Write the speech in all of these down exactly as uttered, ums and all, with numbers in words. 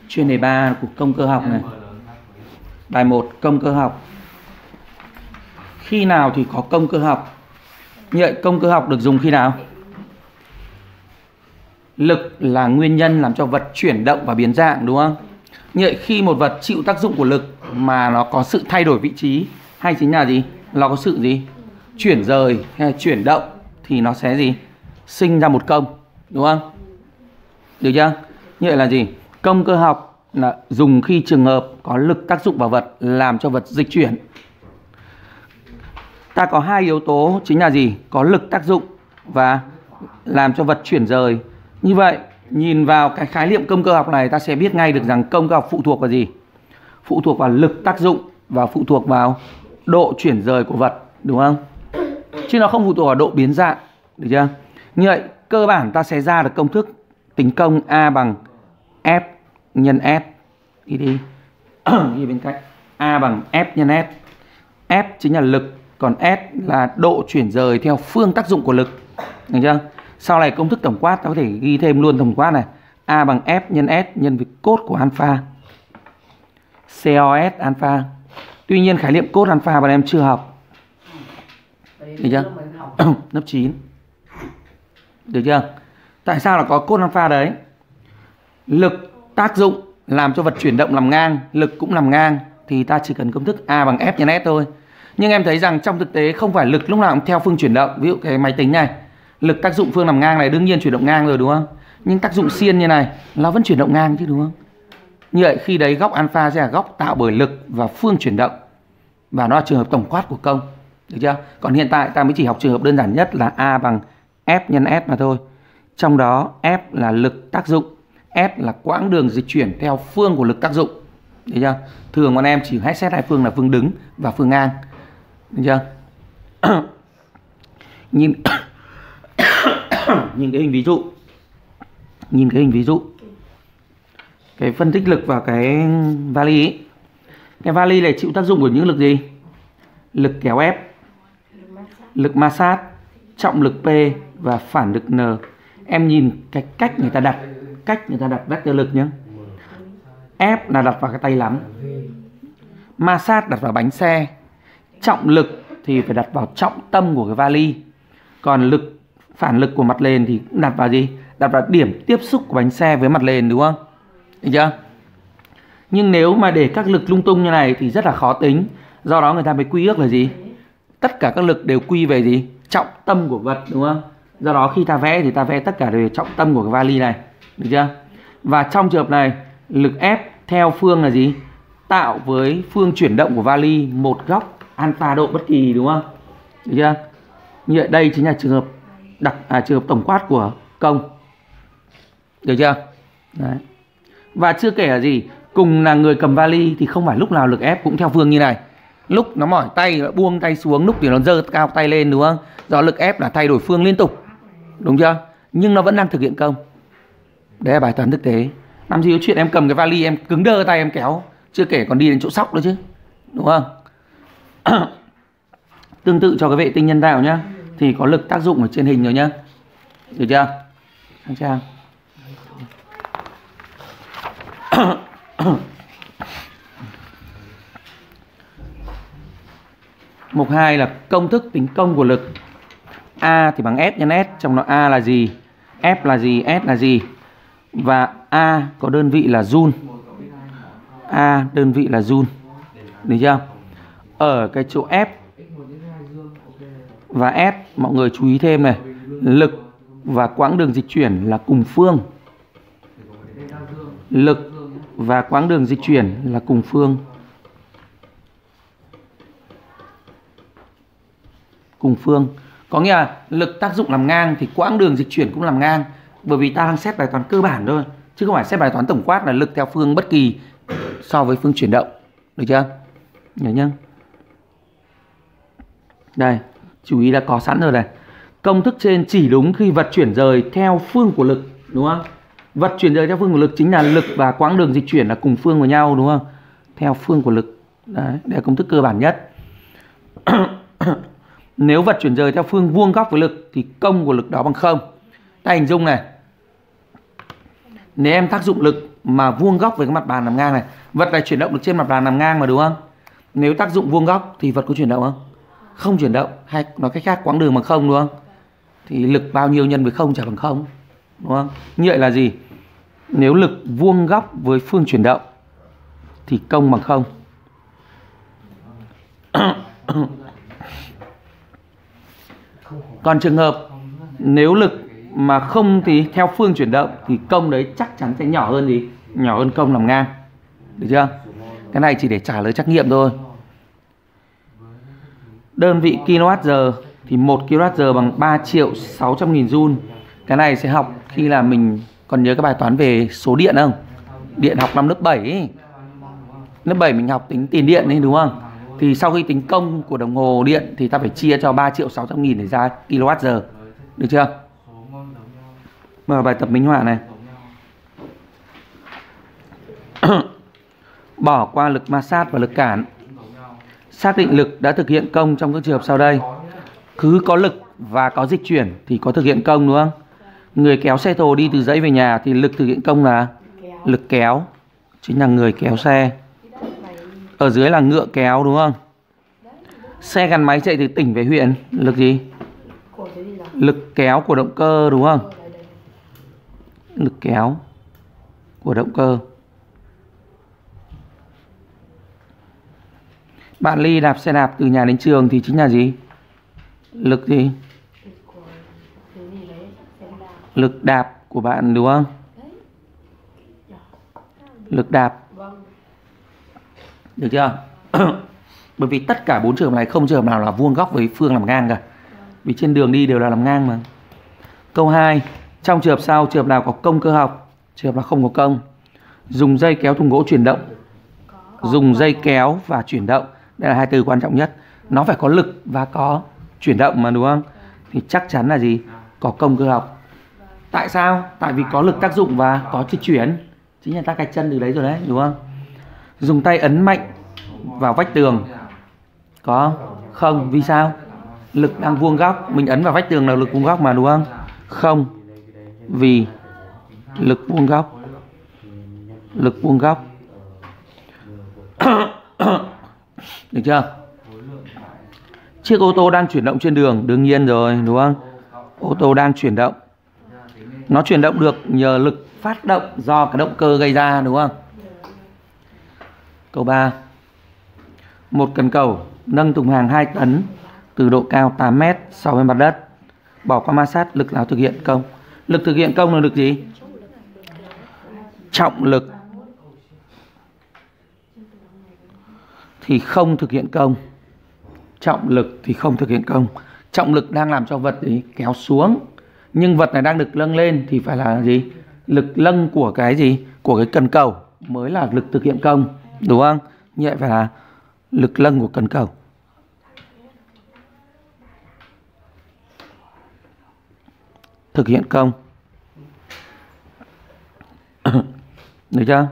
Chuyên đề ba của công cơ học này. Bài một công cơ học. Khi nào thì có công cơ học? Như vậy công cơ học được dùng khi nào? Lực là nguyên nhân làm cho vật chuyển động và biến dạng, đúng không? Như vậy khi một vật chịu tác dụng của lực mà nó có sự thay đổi vị trí, hay chính là gì? Nó có sự gì? Chuyển rời hay chuyển động, thì nó sẽ gì? Sinh ra một công, đúng không? Được chưa? Như vậy là gì? Công cơ học là dùng khi trường hợp có lực tác dụng vào vật làm cho vật dịch chuyển. Ta có hai yếu tố chính là gì? Có lực tác dụng và làm cho vật chuyển rời. Như vậy nhìn vào cái khái niệm công cơ học này, ta sẽ biết ngay được rằng công cơ học phụ thuộc vào gì? Phụ thuộc vào lực tác dụng và phụ thuộc vào độ chuyển rời của vật, đúng không? Chứ nó không phụ thuộc vào độ biến dạng, được chưa? Như vậy cơ bản ta sẽ ra được công thức tính công A bằng F nhân S. Đi đi ghi bên cạnh. A bằng F nhân S. F chính là lực, còn S là độ chuyển rời theo phương tác dụng của lực, được chưa? Sau này công thức tổng quát ta có thể ghi thêm luôn tổng quát này. A bằng F nhân S nhân với cos của alpha cos alpha. Tuy nhiên khái niệm cos alpha bọn em chưa học, được chưa? Lớp chín. Được chưa? Tại sao là có cos alpha đấy? Lực tác dụng làm cho vật chuyển động làm ngang, lực cũng làm ngang, thì ta chỉ cần công thức A bằng F nhân S thôi. Nhưng em thấy rằng trong thực tế không phải lực lúc nào cũng theo phương chuyển động. Ví dụ cái máy tính này, lực tác dụng phương làm ngang này đương nhiên chuyển động ngang rồi, đúng không? Nhưng tác dụng xiên như này nó vẫn chuyển động ngang chứ, đúng không? Như vậy khi đấy góc alpha sẽ là góc tạo bởi lực và phương chuyển động, và nó là trường hợp tổng quát của công, được chưa? Còn hiện tại ta mới chỉ học trường hợp đơn giản nhất là A bằng F nhân S mà thôi. Trong đó F là lực tác dụng, S là quãng đường dịch chuyển theo phương của lực tác dụng, được chưa? Thường bọn em chỉ hết xét hai phương là phương đứng và phương ngang, được chưa? Nhìn nhìn cái hình ví dụ, nhìn cái hình ví dụ cái phân tích lực vào cái vali ấy. Cái vali này chịu tác dụng của những lực gì? Lực kéo ép, lực ma sát, trọng lực P và phản lực N. Em nhìn cái cách người ta đặt, cách người ta đặt vectơ lực nhé. Ép là đặt vào cái tay lắm, ma sát đặt vào bánh xe, trọng lực thì phải đặt vào trọng tâm của cái vali, còn lực phản lực của mặt nền thì đặt vào gì? Đặt vào điểm tiếp xúc của bánh xe với mặt nền, đúng không? Được chưa? Nhưng nếu mà để các lực lung tung như này thì rất là khó tính. Do đó người ta mới quy ước là gì? Tất cả các lực đều quy về gì? Trọng tâm của vật, đúng không? Do đó khi ta vẽ thì ta vẽ tất cả đều trọng tâm của cái vali này, được chưa? Và trong trường hợp này, lực F theo phương là gì? Tạo với phương chuyển động của vali một góc alpha độ bất kỳ, đúng không? Được chưa? Như vậy đây chính là trường hợp đặc à, trường hợp tổng quát của công, được chưa? Đấy. Và chưa kể là gì? Cùng là người cầm vali thì không phải lúc nào lực ép cũng theo phương như này. Lúc nó mỏi tay, nó buông tay xuống, lúc thì nó giơ cao tay lên, đúng không? Do lực ép là thay đổi phương liên tục, đúng chưa? Nhưng nó vẫn đang thực hiện công. Đấy là bài toán thực tế. Làm gì có chuyện em cầm cái vali em cứng đơ tay em kéo, chưa kể còn đi đến chỗ sóc nữa chứ, đúng không? Tương tự cho cái vệ tinh nhân tạo nhá, thì có lực tác dụng ở trên hình rồi nhá, được chưa? Anh Trang. Mục hai là công thức tính công của lực. A thì bằng S nhân S, trong đó A là gì, F là gì, S là gì. Và A có đơn vị là joule. A đơn vị là joule, được chưa? Ở cái chỗ F và S mọi người chú ý thêm này, lực và quãng đường dịch chuyển là cùng phương. Lực và quãng đường dịch chuyển là cùng phương. Cùng phương có nghĩa là lực tác dụng làm ngang thì quãng đường dịch chuyển cũng làm ngang. Bởi vì ta đang xét bài toán cơ bản thôi, chứ không phải xét bài toán tổng quát là lực theo phương bất kỳ so với phương chuyển động, được chưa? Nhớ nhá. Đây, chú ý đã có sẵn rồi này. Công thức trên chỉ đúng khi vật chuyển rời theo phương của lực, đúng không? Vật chuyển rời theo phương của lực chính là lực và quãng đường dịch chuyển là cùng phương với nhau, đúng không? Theo phương của lực. Đấy, đây là công thức cơ bản nhất. Nếu vật chuyển rời theo phương vuông góc với lực thì công của lực đó bằng không. Ta hình dung này. Nếu em tác dụng lực mà vuông góc với cái mặt bàn nằm ngang này, vật này chuyển động được trên mặt bàn nằm ngang mà đúng không? Nếu tác dụng vuông góc thì vật có chuyển động không? Không chuyển động. Hay nói cách khác, quãng đường bằng không đúng không? Thì lực bao nhiêu nhân với không trả bằng không, đúng không? Như vậy là gì? Nếu lực vuông góc với phương chuyển động thì công bằng không. Còn trường hợp nếu lực mà không thì theo phương chuyển động thì công đấy chắc chắn sẽ nhỏ hơn gì? Nhỏ hơn công nằm ngang. Được chưa? Cái này chỉ để trả lời trắc nghiệm thôi. Đơn vị kWh thì một kWh bằng ba triệu sáu trăm nghìn joule. Cái này sẽ học khi là mình còn nhớ cái bài toán về số điện không? Điện học năm lớp bảy ấy. Lớp bảy mình học tính tiền điện ấy đúng không? Thì sau khi tính công của đồng hồ điện thì ta phải chia cho ba triệu sáu trăm nghìn để ra kWh. Được chưa? Mở bài tập minh họa này. Bỏ qua lực ma sát và lực cản. Xác định lực đã thực hiện công trong các trường hợp sau đây. Cứ có lực và có dịch chuyển thì có thực hiện công đúng không? Người kéo xe thồ đi từ dãy về nhà thì lực thực hiện công là lực kéo, chính là người kéo xe. Ở dưới là ngựa kéo đúng không? Xe gắn máy chạy từ tỉnh về huyện, lực gì? Lực kéo của động cơ đúng không? Lực kéo của động cơ. Bạn Ly đạp xe đạp từ nhà đến trường thì chính là gì? Lực gì? Lực đạp của bạn đúng không? Lực đạp. Được chưa? Bởi vì tất cả bốn trường hợp này không trường hợp nào là vuông góc với phương làm ngang cả. Vì trên đường đi đều là làm ngang mà. Câu hai. Trong trường hợp sau, trường hợp nào có công cơ học, trường hợp nào không có công? Dùng dây kéo thùng gỗ chuyển động. Dùng dây kéo và chuyển động. Đây là hai từ quan trọng nhất. Nó phải có lực và có chuyển động mà đúng không? Thì chắc chắn là gì? Có công cơ học. Tại sao? Tại vì có lực tác dụng và có dịch chuyển. Chính là ta gạch chân từ đấy rồi đấy, đúng không? Dùng tay ấn mạnh vào vách tường. Có không? Vì sao? Lực đang vuông góc. Mình ấn vào vách tường là lực vuông góc mà đúng không? Không. Vì lực vuông góc. Lực vuông góc. Được chưa? Chiếc ô tô đang chuyển động trên đường. Đương nhiên rồi, đúng không? Ô tô đang chuyển động. Nó chuyển động được nhờ lực phát động do cái động cơ gây ra, đúng không? Câu ba. Một cần cầu nâng thùng hàng hai tấn từ độ cao tám mét so với mặt đất. Bỏ qua ma sát, lực nào thực hiện công? Lực thực hiện công là lực gì? Trọng lực thì không thực hiện công. Trọng lực thì không thực hiện công. Trọng lực đang làm cho vật gì? Kéo xuống. Nhưng vật này đang được nâng lên thì phải là gì? Lực nâng của cái gì? Của cái cần cầu mới là lực thực hiện công, đúng không? Như vậy phải là lực nâng của cần cầu. Thực hiện công. Được chưa?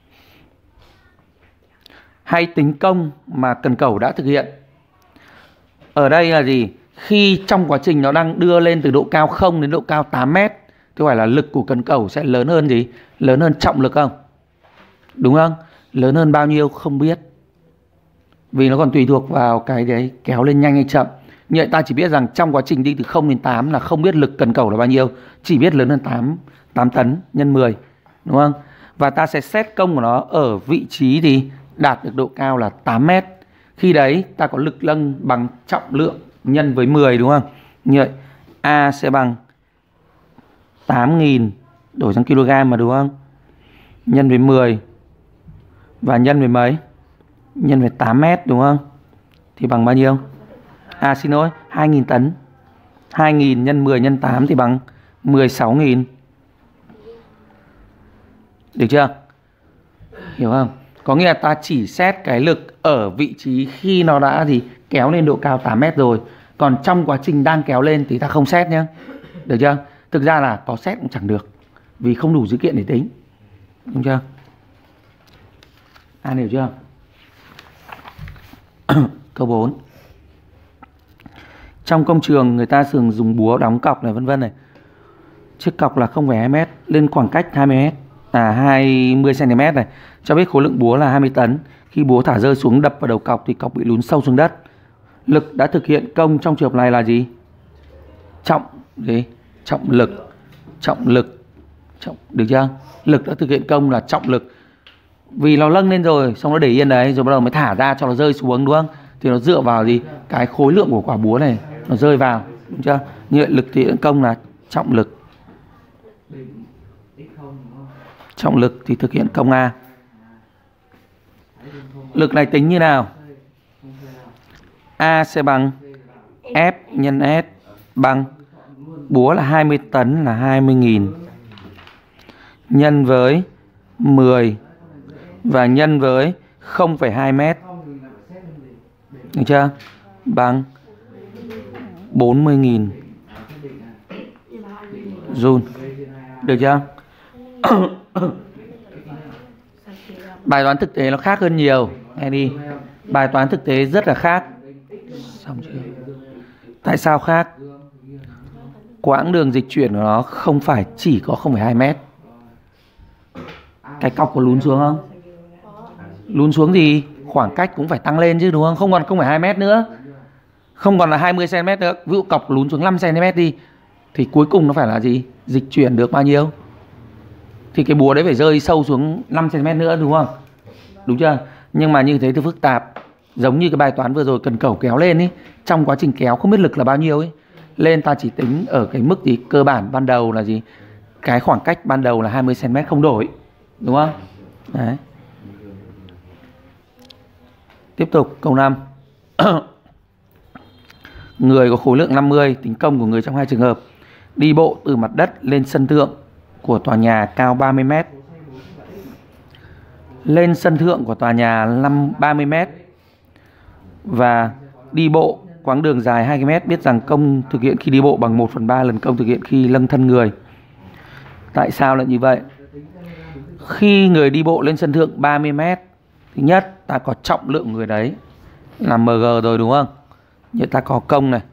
Hay tính công mà cần cầu đã thực hiện. Ở đây là gì? Khi trong quá trình nó đang đưa lên từ độ cao không đến độ cao tám mét thì phải là lực của cần cầu sẽ lớn hơn gì? Lớn hơn trọng lực không? Đúng không? Lớn hơn bao nhiêu không biết. Vì nó còn tùy thuộc vào cái đấy kéo lên nhanh hay chậm. Như vậy ta chỉ biết rằng trong quá trình đi từ không đến tám là không biết lực cần cầu là bao nhiêu. Chỉ biết lớn hơn tám, tám tấn nhân mười. Đúng không? Và ta sẽ xét công của nó ở vị trí thì đạt được độ cao là tám mét. Khi đấy ta có lực nâng bằng trọng lượng nhân với mười, đúng không? Như vậy A sẽ bằng tám nghìn đổi sang kg mà, đúng không? Nhân với mười và nhân với mấy? Nhân với tám mét, đúng không? Thì bằng bao nhiêu? À xin lỗi, hai nghìn tấn. hai nghìn nhân mười nhân tám thì bằng mười sáu nghìn. Được chưa? Hiểu không? Có nghĩa là ta chỉ xét cái lực ở vị trí khi nó đã gì kéo lên độ cao tám mét rồi. Còn trong quá trình đang kéo lên thì ta không xét nhé. Được chưa? Thực ra là có xét cũng chẳng được, vì không đủ dữ kiện để tính. Đúng chưa? An hiểu chưa? Câu bốn. Trong công trường người ta thường dùng búa đóng cọc này vân vân này. Chiếc cọc là không phẩy hai mét lên khoảng cách hai mươi mét. à hai mươi xăng ti mét này, cho biết khối lượng búa là hai mươi tấn. Khi búa thả rơi xuống đập vào đầu cọc thì cọc bị lún sâu xuống đất. Lực đã thực hiện công trong trường hợp này là gì? Trọng gì? Trọng lực. Trọng lực. Trọng được chưa? Lực đã thực hiện công là trọng lực. Vì nó nâng lên rồi, xong nó để yên đấy, rồi bắt đầu mới thả ra cho nó rơi xuống, đúng không? Thì nó dựa vào gì? Cái khối lượng của quả búa này nó rơi vào, đúng chưa? Như vậy lực thực hiện công là trọng lực. Trọng lực thì thực hiện công A. Lực này tính như nào? A sẽ bằng F nhân S bằng búa là hai mươi tấn là hai mươi nghìn nhân với mười và nhân với không phẩy hai mét. Được chưa? Bằng bốn mươi nghìn Joule. Được chưa? Bài toán thực tế nó khác hơn nhiều. Nghe đi. Bài toán thực tế rất là khác. Xong chưa? Tại sao khác? Quãng đường dịch chuyển của nó không phải chỉ có không phẩy hai mét. Cái cọc có lún xuống không? Lún xuống thì khoảng cách cũng phải tăng lên chứ, đúng không? Không còn không phẩy hai mét nữa, không còn là hai mươi xăng ti mét nữa. Ví dụ cọc lún xuống năm xăng ti mét đi, thì cuối cùng nó phải là gì? Dịch chuyển được bao nhiêu? Thì cái búa đấy phải rơi sâu xuống năm xăng ti mét nữa, đúng không? Đúng chưa? Nhưng mà như thế thì phức tạp. Giống như cái bài toán vừa rồi cần cẩu kéo lên ý, trong quá trình kéo không biết lực là bao nhiêu ấy. Lên ta chỉ tính ở cái mức gì cơ bản ban đầu là gì? Cái khoảng cách ban đầu là hai mươi xăng ti mét không đổi, đúng không? Đấy. Tiếp tục câu năm. Người có khối lượng năm mươi, tính công của người trong hai trường hợp. Đi bộ từ mặt đất lên sân thượng của tòa nhà cao ba mươi mét. Lên sân thượng của tòa nhà ba mươi mét và đi bộ quãng đường dài hai ki lô mét. Biết rằng công thực hiện khi đi bộ bằng một phần ba lần công thực hiện khi nâng thân người. Tại sao lại như vậy? Khi người đi bộ lên sân thượng ba mươi mét, thứ nhất ta có trọng lượng của người đấy là em giê rồi, đúng không? Như ta có công này,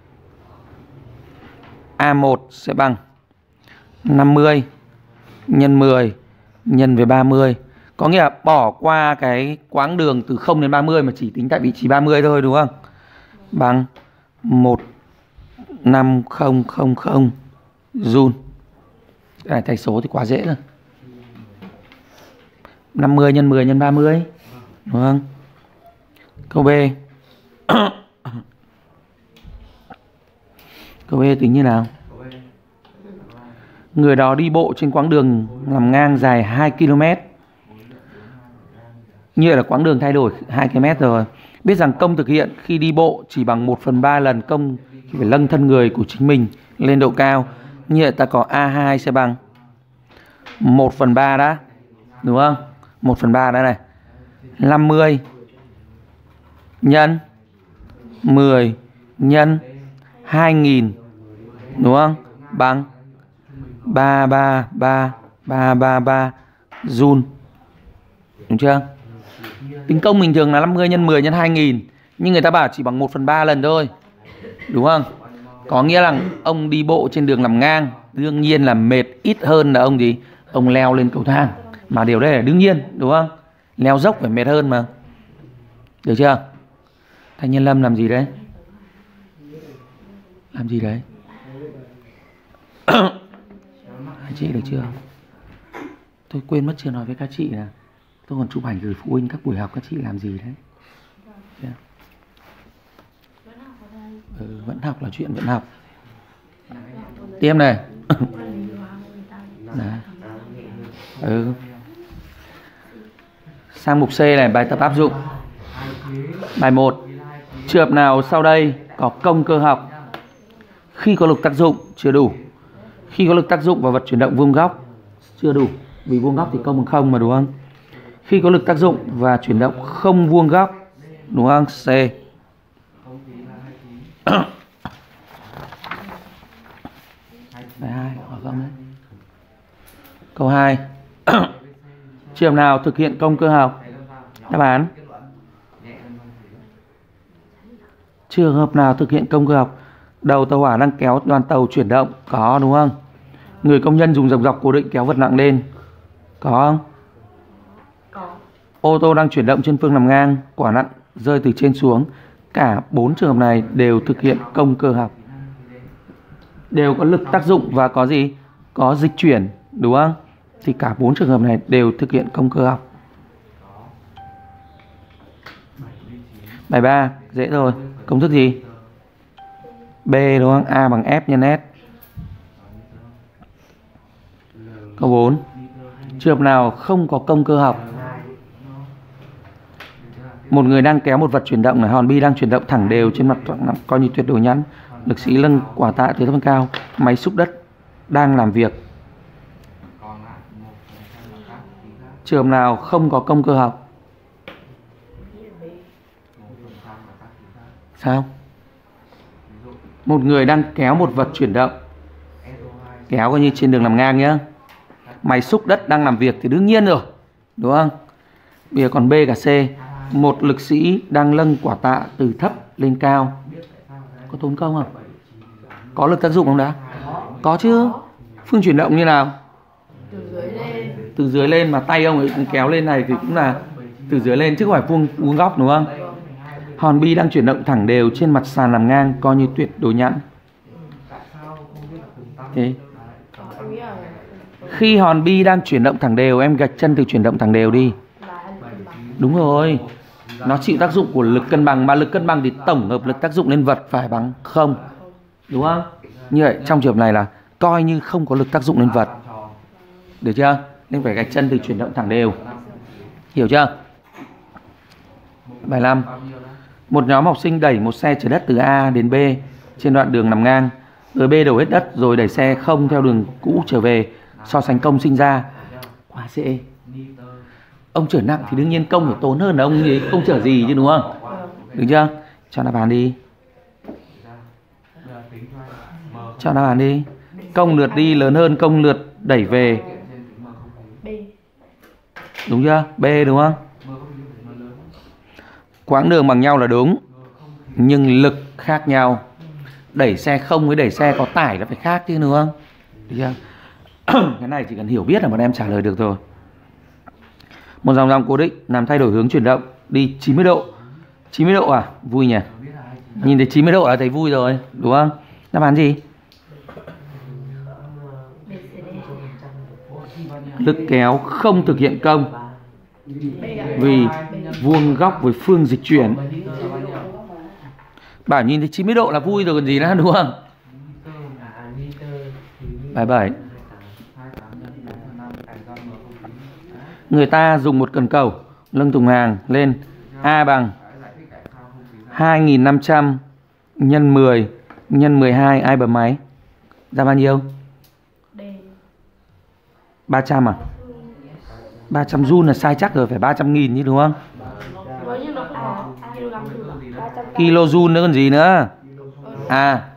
A một sẽ bằng năm mươi nhân mười nhân với ba mươi. Có nghĩa là bỏ qua cái quãng đường từ không đến ba mươi mà chỉ tính tại vị trí ba mươi thôi, đúng không? Bằng một nghìn năm trăm Joule. Cái này thầy số thì quá dễ rồi. năm mươi nhân mười nhân ba mươi, đúng không? Câu B. Câu B tính như nào? Người đó đi bộ trên quãng đường nằm ngang dài hai ki lô mét. Như vậy là quãng đường thay đổi hai ki lô mét rồi. Biết rằng công thực hiện khi đi bộ chỉ bằng một phần ba lần công khi phải nâng thân người của chính mình lên độ cao. Như vậy ta có A hai sẽ bằng một phần ba đã, đúng không? một phần ba đã này. năm mươi nhân mười nhân hai nghìn, đúng không? Bằng ba ba ba ba ba ba Joule. Đúng chưa? Tính công bình thường là năm mươi nhân mười nhân hai nghìn, nhưng người ta bảo chỉ bằng một phần ba lần thôi, đúng không? Có nghĩa là ông đi bộ trên đường nằm ngang, đương nhiên là mệt ít hơn là ông gì? Ông leo lên cầu thang. Mà điều đấy là đương nhiên, đúng không? Leo dốc phải mệt hơn mà. Được chưa? Thanh Nhân Lâm làm gì đấy? Làm gì đấy? Hai chị được chưa? Tôi quên mất chưa nói với các chị là tôi còn chụp ảnh gửi phụ huynh các buổi học, các chị làm gì đấy? Yeah. Ừ, vẫn học là chuyện vẫn học. Tiếp này. Đấy. Ừ. Sang mục C này, bài tập áp dụng. Bài một. Trường hợp nào sau đây có công cơ học? Khi có lực tác dụng chưa đủ. Khi có lực tác dụng và vật chuyển động vuông góc chưa đủ, vì vuông góc thì công bằng không mà, đúng không? Khi có lực tác dụng và chuyển động không vuông góc, đúng không? C. Bài hai hỏi không đấy. Câu hai. Trường hợp nào thực hiện công cơ học? Đáp án. Trường hợp nào thực hiện công cơ học? Đầu tàu hỏa đang kéo đoàn tàu chuyển động, có, đúng không? Người công nhân dùng dòng dọc cố định kéo vật nặng lên, Có không? Có. Ô tô đang chuyển động trên phương nằm ngang, quả nặng rơi từ trên xuống. Cả bốn trường hợp này đều thực hiện công cơ học. Đều có lực tác dụng và có gì? Có dịch chuyển, đúng không? Thì cả bốn trường hợp này đều thực hiện công cơ học. Bài ba, dễ rồi. Công thức gì? B đúng không? A bằng F nhân S. Câu bốn. Trường hợp nào không có công cơ học? Một người đang kéo một vật chuyển động này, hòn bi đang chuyển động thẳng đều trên mặt phẳng coi như tuyệt đối nhẵn. Lực sĩ nâng quả tạ từ thấp lên cao. Máy xúc đất đang làm việc. Trường hợp nào không có công cơ học? Sao? Một người đang kéo một vật chuyển động, kéo coi như trên đường nằm ngang nhá. Máy xúc đất đang làm việc thì đương nhiên rồi, đúng không? Bây giờ còn B cả C. Một lực sĩ đang nâng quả tạ từ thấp lên cao. Có tốn công không? Có lực tác dụng không đã? Có chứ. Phương chuyển động như nào? Từ dưới lên. Từ dưới lên mà tay ông ấy kéo lên này thì cũng là từ dưới lên chứ không phải vuông vuông góc, đúng không? Hòn bi đang chuyển động thẳng đều trên mặt sàn nằm ngang coi như tuyệt đối nhẵn. Thế khi hòn bi đang chuyển động thẳng đều, em gạch chân từ chuyển động thẳng đều đi. Đúng rồi. Nó chịu tác dụng của lực cân bằng, mà lực cân bằng thì tổng hợp lực tác dụng lên vật phải bằng không, đúng không? Như vậy trong trường hợp này là coi như không có lực tác dụng lên vật. Được chưa? Nên phải gạch chân từ chuyển động thẳng đều. Hiểu chưa? Bài năm. Một nhóm học sinh đẩy một xe chở đất từ A đến B trên đoạn đường nằm ngang. Người B đổ hết đất rồi đẩy xe không theo đường cũ trở về. So sánh công sinh ra. Quá dễ. Ông chở nặng thì đương nhiên công phải tốn hơn là ông ấy không chở gì chứ, đúng không? Được chưa? Cho đáp án đi. Cho đáp án đi. Công lượt đi lớn hơn công lượt đẩy về. B. Đúng chưa? B đúng không? Quãng đường bằng nhau là đúng, nhưng lực khác nhau. Đẩy xe không với đẩy xe có tải là phải khác chứ, đúng không? Được chưa? Cái này chỉ cần hiểu biết là bọn em trả lời được rồi. Một dòng dòng cố định làm thay đổi hướng chuyển động đi chín mươi độ. chín mươi độ à? Vui nhỉ? Nhìn thấy chín mươi độ là thấy vui rồi, đúng không? Đáp án gì? Lực kéo không thực hiện công vì vuông góc với phương dịch chuyển. Bảo nhìn thấy chín mươi độ là vui rồi còn gì nữa, đúng không? Bài bảy. Người ta dùng một cần cầu nâng thùng hàng lên. A bằng hai nghìn năm trăm nhân mười nhân mười hai. Ai bấm máy? Ra bao nhiêu? ba trăm à? ba trăm joule là sai chắc rồi, phải ba trăm nghìn chứ, đúng không? Kilojoule nữa còn gì nữa. À,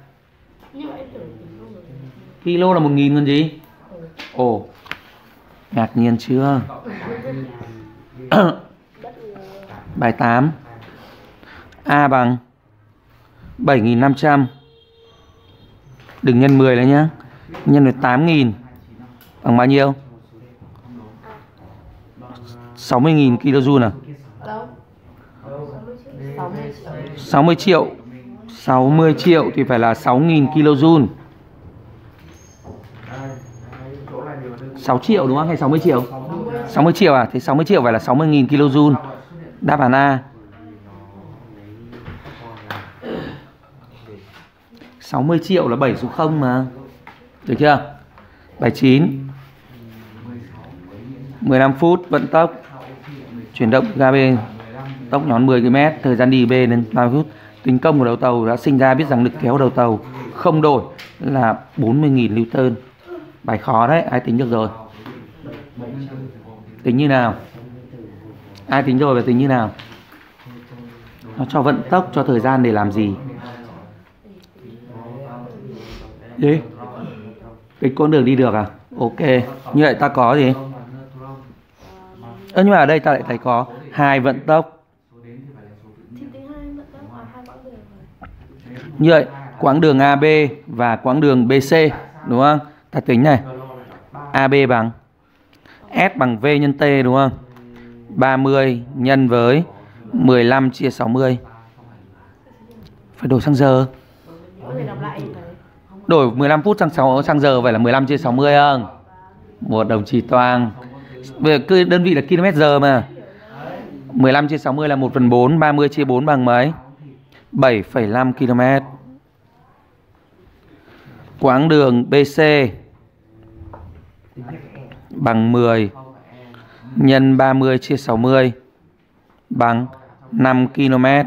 kilo là một nghìn còn gì. Ồ, ngạc nhiên chưa? Bài tám. A bằng bảy nghìn năm trăm. Đừng nhân mười đấy nhá. Nhân với tám nghìn bằng bao nhiêu? sáu mươi nghìn kilojoule à? sáu mươi triệu. sáu mươi triệu thì phải là sáu nghìn kilojoule. sáu triệu đúng không? Hay sáu mươi triệu? sáu mươi triệu à? Thì sáu mươi triệu phải là sáu mươi nghìn kilojoule. Đáp án A. sáu mươi triệu là bảy số không mà. Được chưa? Bài chín. mười lăm phút vận tốc chuyển động ga B, tốc nhón mười ki lô mét, thời gian đi B đến ba mươi phút. Tính công của đầu tàu đã sinh ra, biết rằng lực kéo đầu tàu không đổi là bốn mươi nghìn Newton. Bài khó đấy, ai tính được rồi? Tính như nào? Ai tính rồi và tính như nào? Nó cho vận tốc, cho thời gian để làm gì? Đi. Cái con đường đi được à? Ok. Như vậy ta có gì? Ơ nhưng mà ở đây ta lại thấy có hai vận tốc. Như vậy quãng đường a bê và quãng đường bê xê, đúng không? Ta tính này. a bê bằng S bằng V nhân T đúng không? ba mươi nhân với mười lăm chia sáu mươi. Phải đổi sang giờ. Có thể đọc lại thầy. Đổi mười lăm phút sang sáu sang giờ, vậy là mười lăm chia sáu mươi không? Một đồng chí Toang. Bây giờ cứ đơn vị là km giờ mà. mười lăm chia sáu mươi là một phần bốn, ba mươi chia bốn bằng mấy? bảy phẩy năm ki lô mét. Quãng đường bê xê bằng mười nhân ba mươi chia sáu mươi bằng năm ki lô mét.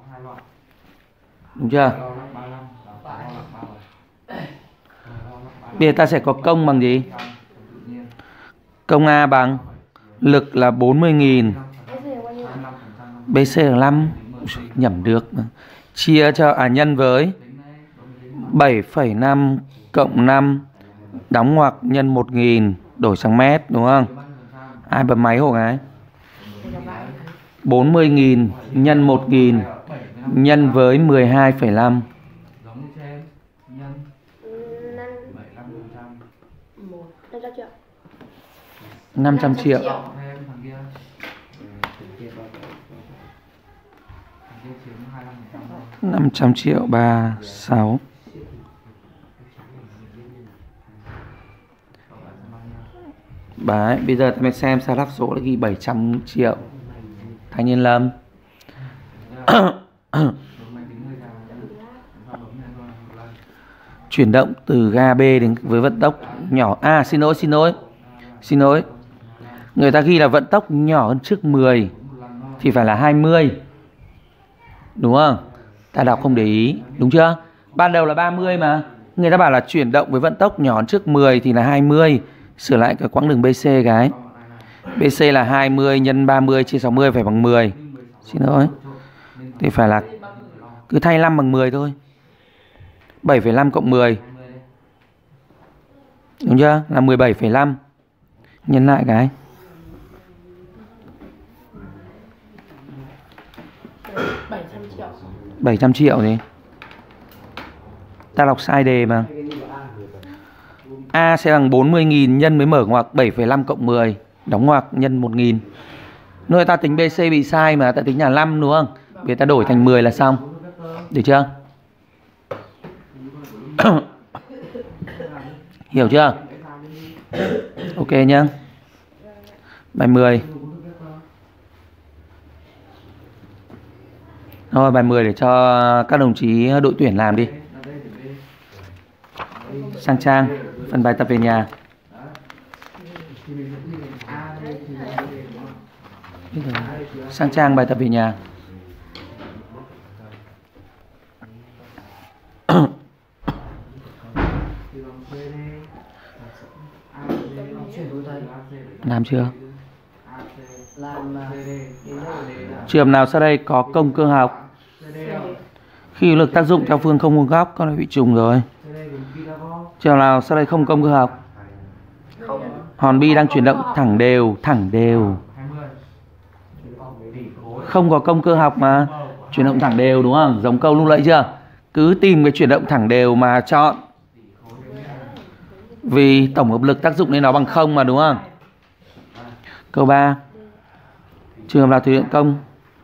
Đúng chưa? Bây giờ ta sẽ có công bằng gì? Công A bằng lực là bốn mươi nghìn, bê xê là năm, nhẩm được mà. Chia cho à nhân với bảy phẩy năm cộng năm đóng ngoặc nhân một nghìn đổi sang mét đúng không? Ai bấm máy hộ cái? bốn mươi nghìn nhân một nghìn nhân với mười hai phẩy năm. năm trăm triệu. năm trăm triệu ba sáu. Đấy, bây giờ mình xem sao đáp số là ghi bảy trăm triệu. Thanh Niên Lâm. Chuyển động từ ga B đến với vận tốc nhỏ. À xin lỗi xin lỗi. Xin lỗi. Người ta ghi là vận tốc nhỏ hơn trước mười thì phải là hai mươi. Đúng không? Ta đọc không để ý, đúng chưa? Ban đầu là ba mươi mà. Người ta bảo là chuyển động với vận tốc nhỏ hơn trước mười thì là hai mươi. Sửa lại cái quãng đường bê xê cái. bê xê là hai mươi nhân ba mươi chia sáu mươi phải bằng mười. Xin lỗi. Thì phải là cứ thay năm bằng mười thôi. bảy phẩy năm cộng mười. Đúng chưa? Là mười bảy phẩy năm. Nhân lại cái. bảy trăm triệu gì? Ta đọc sai đề mà. A sẽ bằng bốn mươi nghìn nhân với mở ngoặc bảy phẩy năm cộng mười đóng ngoặc nhân một nghìn. Nơi ta tính bê xê bị sai mà, ta tính là năm đúng không? Bây giờ ta đổi thành mười là xong. Được chưa? Hiểu chưa? Ok nhá. Bài mười. Rồi bài mười để cho các đồng chí đội tuyển làm đi. Sang trang, phần bài tập về nhà. Sang trang bài tập về nhà. Làm chưa? Trường nào sau đây có công cơ học? Khi lực tác dụng theo phương không vuông góc, con đã bị trùng rồi. Trường nào sau đây không công cơ học? Hòn bi đang chuyển động thẳng đều, thẳng đều. Không có công cơ học mà. Chuyển động thẳng đều đúng không? Giống câu lúc nãy chưa? Cứ tìm cái chuyển động thẳng đều mà chọn. Vì tổng hợp lực tác dụng nên nó bằng không mà đúng không? Câu ba. Trường hợp nào thực hiện công?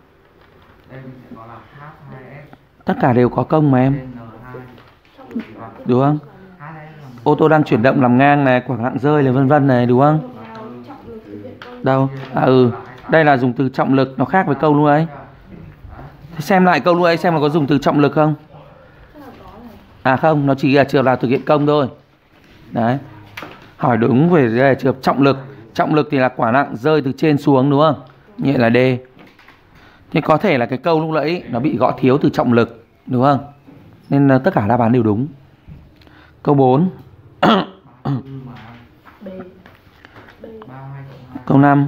Tất cả đều có công mà em. Đúng không? Ô tô đang chuyển động làm ngang này, khoảng lặng rơi này, vân vân này, đúng không? Đâu? À ừ, đây là dùng từ trọng lực, nó khác với câu lúc ấy. Thế xem lại câu lúc ấy xem là có dùng từ trọng lực không? À không, nó chỉ là trường hợp nào thực hiện công thôi. Đấy. Hỏi đúng về trường hợp trọng lực. Trọng lực thì là quả nặng rơi từ trên xuống đúng không? Như là D. Thế có thể là cái câu lúc nãy nó bị gõ thiếu từ trọng lực, đúng không? Nên tất cả đáp án đều đúng. Câu bốn. Câu năm.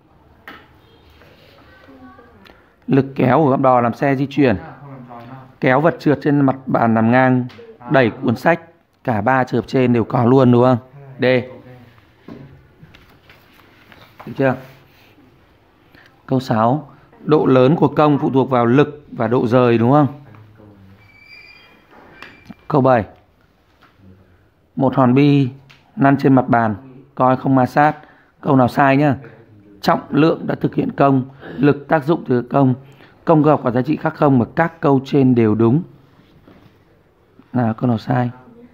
Lực kéo của gấp đò làm xe di chuyển. Kéo vật trượt trên mặt bàn nằm ngang, đẩy cuốn sách. Cả ba trường hợp trên đều có luôn đúng không? D. Được chưa? Câu sáu. Độ lớn của công phụ thuộc vào lực và độ rời đúng không? Câu bảy. Một hòn bi lăn trên mặt bàn, coi không ma sát, Câu nào sai nhá. Trọng lượng đã thực hiện công, lực tác dụng thực hiện công, công cơ học có giá trị khác không, mà các câu trên đều đúng. Nào, câu nào sai?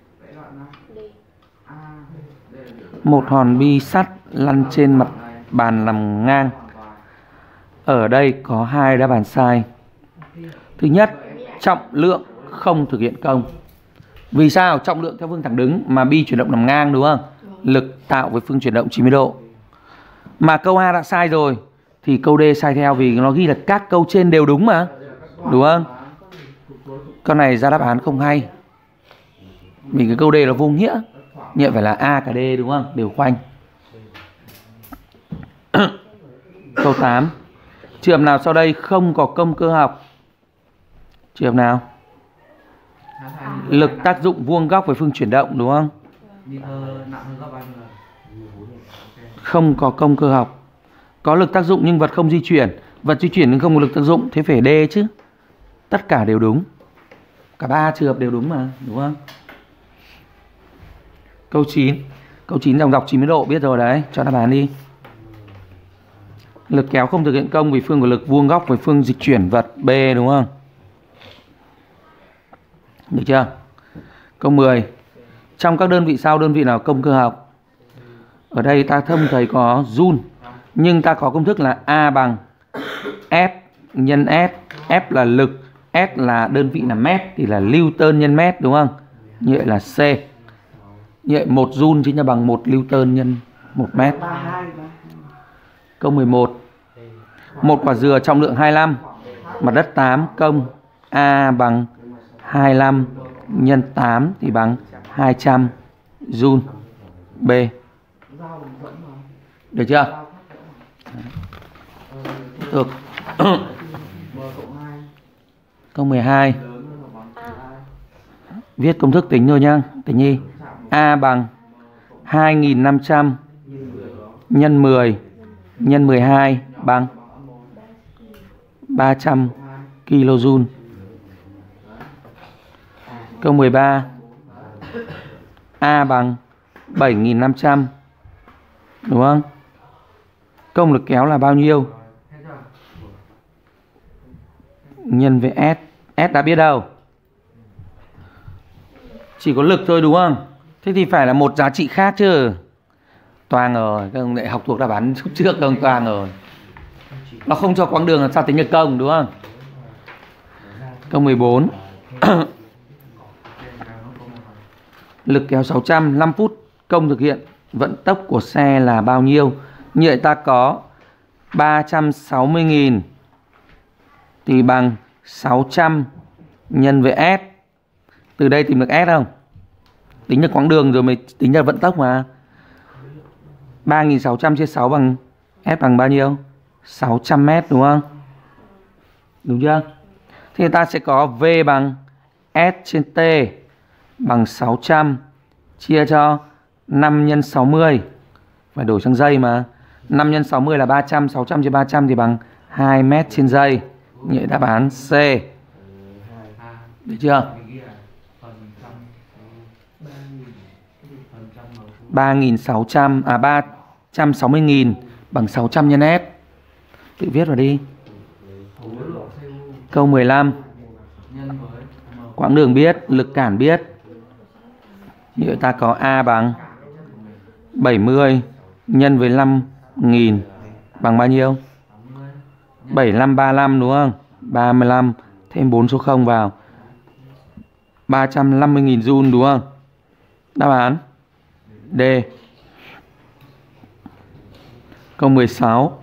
Một hòn bi sắt lăn trên mặt bàn nằm ngang. Ở đây có hai đáp án sai. Thứ nhất, trọng lượng không thực hiện công. Vì sao? Trọng lượng theo phương thẳng đứng mà bi chuyển động nằm ngang, đúng không? Lực tạo với phương chuyển động chín mươi độ. Mà câu A đã sai rồi thì câu D sai theo, vì nó ghi là các câu trên đều đúng mà, đúng không? Câu này ra đáp án không hay, vì cái câu D là vô nghĩa. Như vậy phải là A cả D, đúng không? Đều khoanh. Câu tám. Trường hợp nào sau đây không có công cơ học? Trường hợp nào? Lực tác dụng vuông góc với phương chuyển động, đúng không? Không có công cơ học. Có lực tác dụng nhưng vật không di chuyển. Vật di chuyển nhưng không có lực tác dụng, thế phải D chứ. Tất cả đều đúng. Cả ba trường hợp đều đúng mà, đúng không? Câu chín. Câu chín dòng dọc chín mươi độ biết rồi đấy, cho đáp án đi. Lực kéo không thực hiện công vì phương của lực vuông góc với phương dịch chuyển vật, B, đúng không? Được chưa? Câu mười. Trong các đơn vị sau, đơn vị nào công cơ học? Ở đây ta thông thấy có Joule, nhưng ta có công thức là A bằng F nhân S. F là lực, S là đơn vị là mét, thì là Newton nhân mét, đúng không? Như vậy là C. Như vậy một Joule chính là bằng một Newton nhân một mét. Câu mười một. Một quả dừa trọng lượng hai mươi lăm, mặt đất tám, công A bằng hai mươi lăm nhân tám thì bằng hai trăm Joule, B. Được chưa? Được. Câu mười hai. Viết công thức tính thôi nhá, Tình Nhi. A bằng hai nghìn năm trăm nhân mười nhân mười hai bằng ba trăm kilojoule. Câu mười ba. A bằng bảy nghìn năm trăm, đúng không? Công lực kéo là bao nhiêu? Nhân với S. S đã biết đâu. Chỉ có lực thôi, đúng không? Thế thì phải là một giá trị khác chứ. Toang rồi, các ông lại học thuộc đáp án trước trước các ông toang rồi. Nó không cho quãng đường làm sao tính được công, đúng không? Câu mười bốn. Lực kéo sáu trăm, năm phút công thực hiện vận tốc của xe là bao nhiêu? Như vậy ta có ba trăm sáu mươi nghìn thì bằng sáu trăm nhân với S. Từ đây tìm được S không? Tính được quãng đường rồi mới tính được vận tốc mà. ba nghìn sáu trăm chia sáu bằng S bằng bao nhiêu? sáu trăm mét, đúng không? Đúng chưa? Thì ta sẽ có V bằng S trên T bằng sáu trăm chia cho năm nhân sáu mươi. Phải đổi sang giây mà. năm nhân sáu mươi là ba trăm, sáu trăm chia ba trăm thì bằng hai mét trên giây. Như vậy đáp án C. Được chưa? ba nghìn sáu trăm à ba trăm sáu mươi nghìn bằng sáu trăm nhân S. Tự viết vào đi. Câu mười lăm. Quãng đường biết, lực cản biết. Như vậy ta có A bằng bảy mươi nhân với năm nghìn bằng bao nhiêu? bảy năm ba mươi lăm, đúng không? ba mươi lăm thêm bốn số không vào. ba trăm năm mươi nghìn Joule, đúng không? Đáp án D. Câu mười sáu.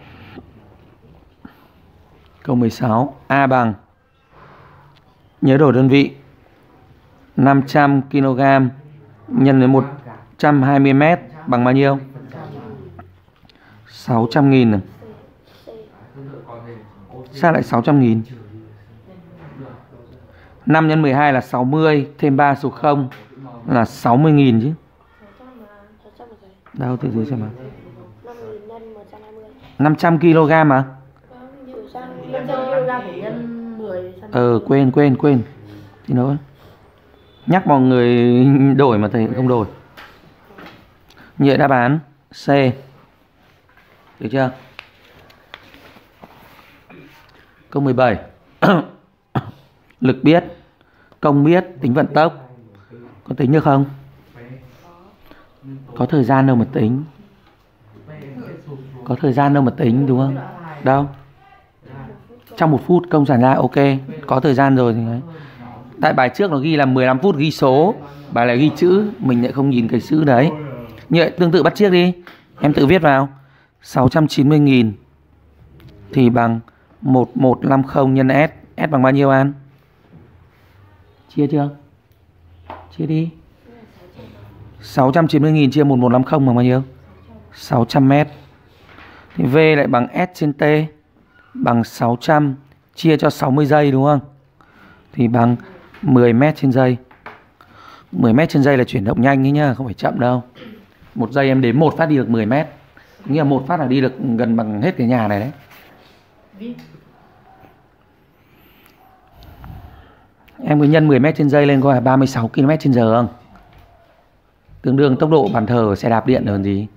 Câu mười sáu. A bằng, nhớ đổi đơn vị, năm trăm ki lô gam nhân với một trăm hai mươi mét bằng bao nhiêu? sáu trăm nghìn. À? Sao lại sáu trăm nghìn? năm nhân mười hai là sáu mươi, thêm ba số không là sáu mươi nghìn chứ. Đâu, từ dưới xem nào. năm trăm ki lô gam mà. Ờ, quên, quên, quên. Thì nó nhắc mọi người đổi mà thầy không đổi. Như vậy đáp án C. Được chưa? Câu mười bảy. Lực biết, công biết, tính vận tốc. Có tính được không? Có thời gian đâu mà tính. Có thời gian đâu mà tính đúng không? Đâu? Trong một phút công sản ra, ok. Có thời gian rồi thì đấy. Tại bài trước nó ghi là mười lăm phút ghi số, bài lại ghi chữ, mình lại không nhìn cái chữ đấy. Như vậy tương tự bắt chiếc đi. Em tự viết vào. sáu trăm chín mươi nghìn thì bằng một nghìn một trăm năm mươi nhân S. S bằng bao nhiêu An? Chia chưa? Chia đi. sáu trăm chín mươi nghìn chia một nghìn một trăm năm mươi bằng bao nhiêu? sáu trăm mét. Thì V lại bằng S trên T bằng sáu trăm chia cho sáu mươi giây đúng không? Thì bằng mười mét trên giây. mười mét trên giây là chuyển động nhanh ấy nhá, không phải chậm đâu. Một giây em đếm một phát đi được mười mét. Nghĩa là một phát là đi được gần bằng hết cái nhà này đấy. Em cứ nhân mười mét trên giây lên coi là ba mươi sáu ki lô mét trên giờ không? Tương đương tốc độ bàn thờ của xe đạp điện là gì?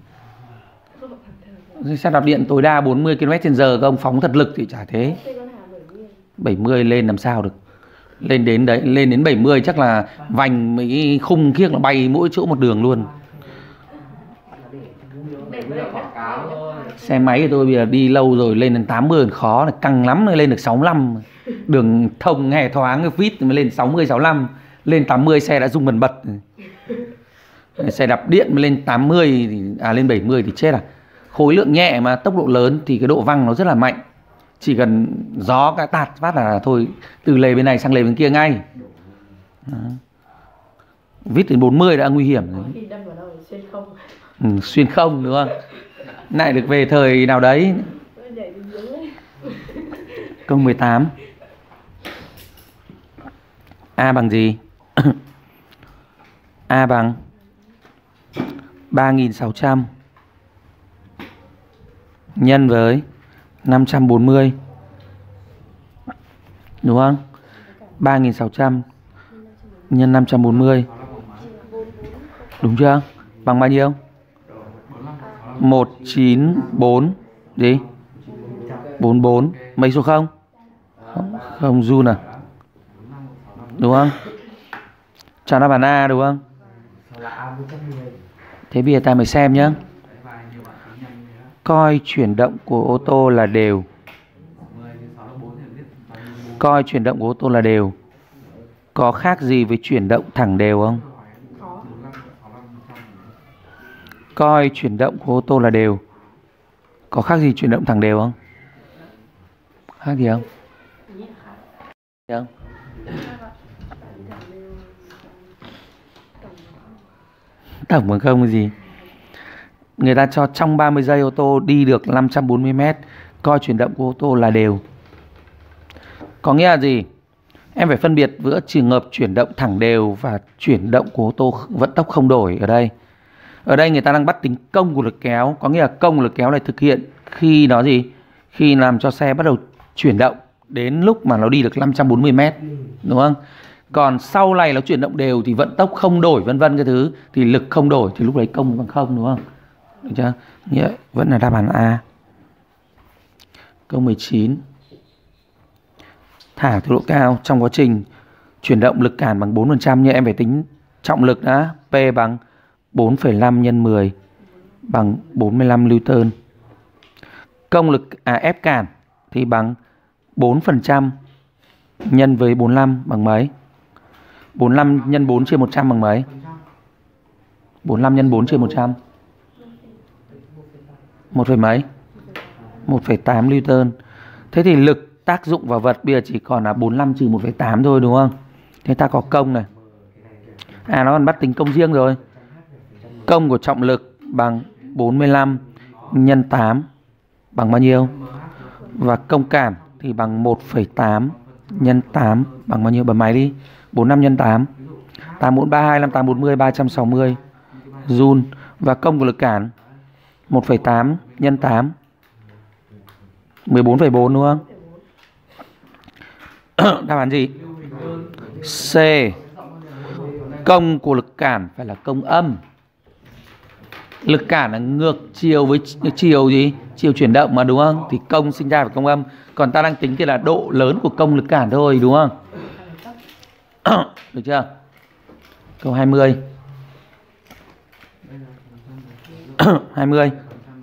Xe đạp điện tối đa bốn mươi ki lô mét trên giờ, các ông phóng thật lực thì chả thế. bảy mươi lên làm sao được. Lên đến đấy, lên đến bảy mươi chắc là vành mấy khung kiếc nó bay mỗi chỗ một đường luôn. Xe máy của tôi bây giờ đi lâu rồi, lên đến tám mươi còn khó, là căng lắm mới lên được sáu mươi lăm. Đường thông hè thoáng vít mới lên sáu mươi sáu mươi lăm, lên tám mươi xe đã rung bần bật. Xe đạp điện mới lên tám mươi thì, à lên bảy mươi thì chết à. Khối lượng nhẹ mà tốc độ lớn thì cái độ văng nó rất là mạnh. Chỉ cần gió cái tạt phát là thôi, từ lề bên này sang lề bên kia ngay. Đó. Vít đến bốn mươi đã nguy hiểm rồi. Ừ, xuyên không đúng không? Lại được về thời nào đấy. Câu mười tám. A bằng gì? A bằng ba nghìn sáu trăm nhân với năm trăm bốn mươi. Đúng không? ba nghìn sáu trăm nhân năm trăm bốn mươi. Đúng chưa? Bằng bao nhiêu? một trăm chín mươi bốn gì? bốn mươi bốn. Mấy số không? Không, không run à? Đúng không? Chọn đáp án A đúng không? Thế bây giờ ta mới xem nhé. Coi chuyển động của ô tô là đều. Coi chuyển động của ô tô là đều. Có khác gì với chuyển động thẳng đều không? Coi chuyển động của ô tô là đều. Có khác gì chuyển động thẳng đều không? Khác gì không? Không? Tổng bằng không cái gì? Người ta cho trong ba mươi giây ô tô đi được năm trăm bốn mươi mét. Coi chuyển động của ô tô là đều. Có nghĩa là gì? Em phải phân biệt giữa trường hợp chuyển động thẳng đều và chuyển động của ô tô vận tốc không đổi ở đây. Ở đây người ta đang bắt tính công của lực kéo. Có nghĩa là công của lực kéo này thực hiện khi nó gì? Khi làm cho xe bắt đầu chuyển động đến lúc mà nó đi được năm trăm bốn mươi mét. Đúng không? Còn sau này nó chuyển động đều thì vận tốc không đổi vân vân cái thứ, thì lực không đổi thì lúc đấy công bằng không đúng không? Được chưa? Như vậy vẫn là đáp án A. Câu mười chín. Thả tốc độ cao trong quá trình chuyển động lực cản bằng bốn phần trăm, nhưng em phải tính trọng lực đã. P bằng bốn phẩy năm nhân mười bằng bốn mươi lăm Newton. Công lực à ép cản thì bằng bốn phần trăm nhân với bốn mươi lăm bằng mấy? bốn mươi lăm nhân bốn chia một trăm bằng mấy? bốn mươi lăm nhân bốn chia một trăm. một phẩy mấy? một phẩy tám Newton. Thế thì lực tác dụng vào vật bây giờ chỉ còn là bốn mươi lăm trừ một phẩy tám thôi đúng không? Thế ta có công này. À nó còn bắt tính công riêng rồi. Công của trọng lực bằng bốn mươi lăm nhân tám bằng bao nhiêu? Và công cản thì bằng một phẩy tám nhân tám bằng bao nhiêu? Bấm máy đi. bốn mươi lăm nhân tám. tám bốn ba hai năm tám bốn mươi ba trăm sáu mươi Joule. Và công của lực cản một phẩy tám nhân tám mười bốn phẩy bốn đúng không? Đáp án gì? C. Công của lực cản phải là công âm. Lực cản là ngược chiều với chiều gì? Chiều chuyển động mà đúng không? Thì công sinh ra phải công âm. Còn ta đang tính cái là độ lớn của công lực cản thôi đúng không? Được chưa? Câu hai mươi. hai mươi.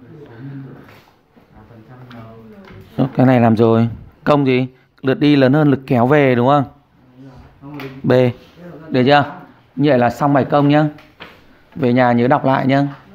Cái này làm rồi. Công gì? Lượt đi lớn hơn lực kéo về đúng không? B. Được chưa? Như vậy là xong bài công nhá. Về nhà nhớ đọc lại nhá.